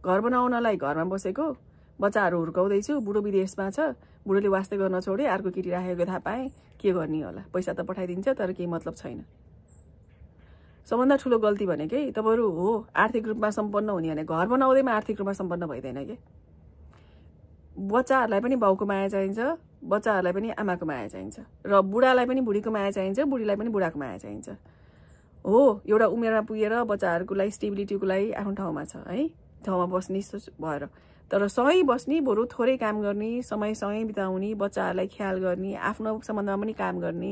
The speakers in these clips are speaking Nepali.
घर बनाउनलाई घरमा बसेको बच्चाहरू हुर्काउँदैछु, बुढो विदेशमा छ, बुढोले वास्ते गर्न छोडे, अर्को केटी राखेको थाहा पाएँ, के गर्ने होला? पैसा त पठाइदिन्छ तर केही मतलब छैन। सबभन्दा ठुलो गल्ती भनेकै तपाईहरु हो आर्थिक रूपमा सम्पन्न हुने भने घर बनाउँदैमा आर्थिक रूपमा सम्पन्न भइदैन के। बच्चाहरूलाई पनि बाउको माया चाहिन्छ, बच्चाहरूलाई पनि आमाको माया चाहिन्छ, र बुढालाई पनि बुढीको माया चाहिन्छ, बुढीलाई पनि बुढाको माया चाहिन्छ। हो एउटा उमेरमा पुगेर बच्चाहरूको लागि स्टेबिलिटीको लागि आफ्नो ठाउँमा छ है, ठाउँमा बस्ने भएर, तर सँगै बस्ने, बरु थोरै काम गर्ने, समय सँगै बिताउने, बच्चाहरूलाई ख्याल गर्ने, आफ्नो सम्बन्धमा पनि काम गर्ने।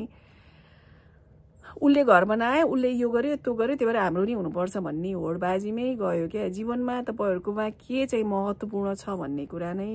उसले घर बनाए, उसले यो गर्यो त्यो गर्यो, त्यही भएर हाम्रो नि हुनुपर्छ भन्ने होडबाजीमै गयो क्या। जीवनमा तपाईहरुकोमा के चाहिँ महत्त्वपूर्ण छ भन्ने कुरा नै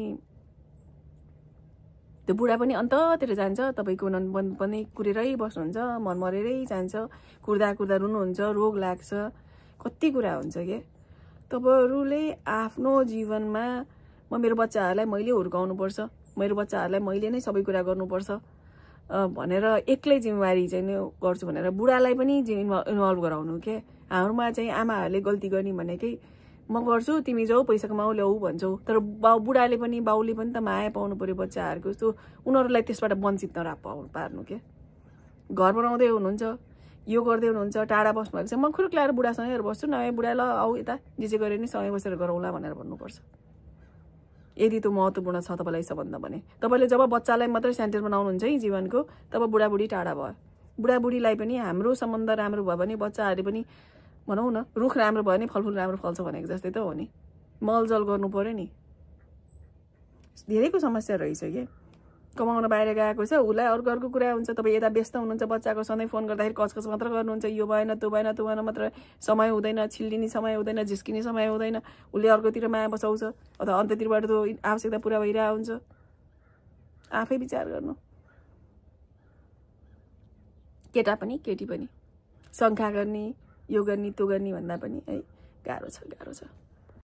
त्यो बुढा पनि अन्ततिर जान्छ, तपाईको मन पनि कुरेरै बस्नुहुन्छ, मन मरेरै जान्छ, कुर्दा कुर्दा रुनुहुन्छ, रोग लाग्छ, कति कुरा हुन्छ के। तपाईहरुले आफ्नो जीवनमा म मेरो बच्चाहरूलाई मैले हुर्काउनु पर्छ, मेरो बच्चाहरूलाई मैले नै सबै कुरा गर्नुपर्छ भनेर एक्लै जिम्मेवारी चाहिँ गर्छु भनेर बुढालाई पनि इन्भल्भ गराउनु के। हाम्रोमा चाहिँ आमाहरूले गल्ती गर्ने भनेकै म गर्छु तिमी जाऊ पैसा कमाऊ ल्याऊ भन्छौ, तर बुढाले पनि बाउले पनि त माया पाउनु पर्यो बच्चाहरूको, जस्तो उनीहरूलाई त्यसबाट वञ्चित पार्नु के। घर बनाउँदै हुनुहुन्छ, यो गर्दै हुनुहुन्छ, टाढा बस्नु भएको छ, म खुरुक ल्याएर बुढासँगै बस्छु, नभए बुढा ल आऊ यता जे जे गरे नि सँगै बसेर गरौँला भनेर भन्नुपर्छ। यदि त्यो महत्त्वपूर्ण छ तपाईलाई सम्बन्ध भने। तपाईले जब बच्चालाई मात्रै सेन्टर बनाउनुहुन्छ है जीवनको, तब बुढाबुढी टाढा भयो। बुढाबुढीलाई पनि हाम्रो सम्बन्ध राम्रो भयो भने बच्चाहरूले पनि भनौँ न, रुख राम्रो भयो भने फलफुल राम्रो फल्छ भनेको जस्तै त हो नि। मलजल गर्नु पर्यो नि। धेरैको समस्या रहेछ के। कमाउन बाहिर गएको छ, उसलाई अर्को कुरा हुन्छ, तपाईँ यता व्यस्त हुनुहुन्छ, बच्चाको सधैँ फोन गर्दाखेरि कचकच मात्र गर्नुहुन्छ, यो भएन त्यो भएन त्यो भएन मात्र, समय हुँदैन, छिल्लिने समय हुँदैन, झिस्किने समय हुँदैन, उसले अर्कोतिर माया बसाउँछ अथवा अन्त्यतिरबाट त्यो आवश्यकता पुरा भइरहेको हुन्छ। आफै विचार गर्नु। केटा पनि केटी पनि शङ्का गर्ने, यो गर्ने त्यो गर्ने भन्दा पनि है गाह्रो छ।